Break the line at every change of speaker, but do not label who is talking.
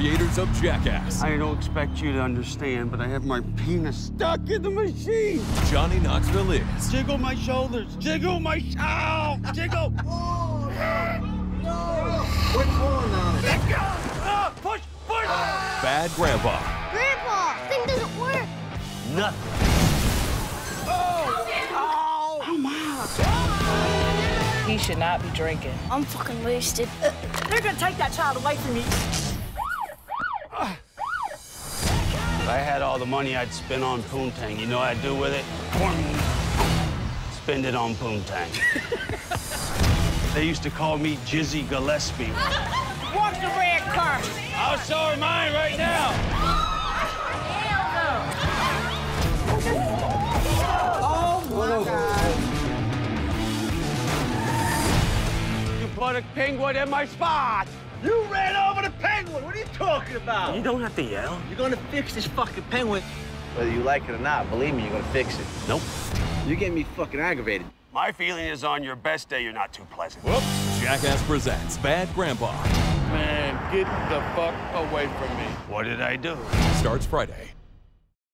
creators of Jackass.
I don't expect you to understand, but I have my penis stuck in the machine.
Johnny Knoxville is.
Jiggle my shoulders. Jiggle my... Ow! Jiggle!
Oh, no! Quit pulling on it.
Let go! Push! Push!
Bad Grandpa.
Grandpa, thing doesn't work.
Nothing. Oh! Come on!
He should not be drinking.
I'm fucking wasted.
They're gonna take that child away from me.
If I had all the money I'd spend on poontang, you know what I'd do with it? Spend it on poontang. They used to call me Jizzy Gillespie.
Watch the red car.
I'll show her mine right now.
Oh my God.
You put a penguin in my spot.
You ran over the penguin. What are you talking about?
You don't have to yell.
You're gonna fix this fucking penguin. Whether you like it or not, believe me, you're gonna fix it.
Nope.
You're getting me fucking aggravated.
My feeling is on your best day, you're not too pleasant.
Whoops. Jackass presents Bad Grandpa.
Man, get the fuck away from me.
What did I do?
Starts Friday.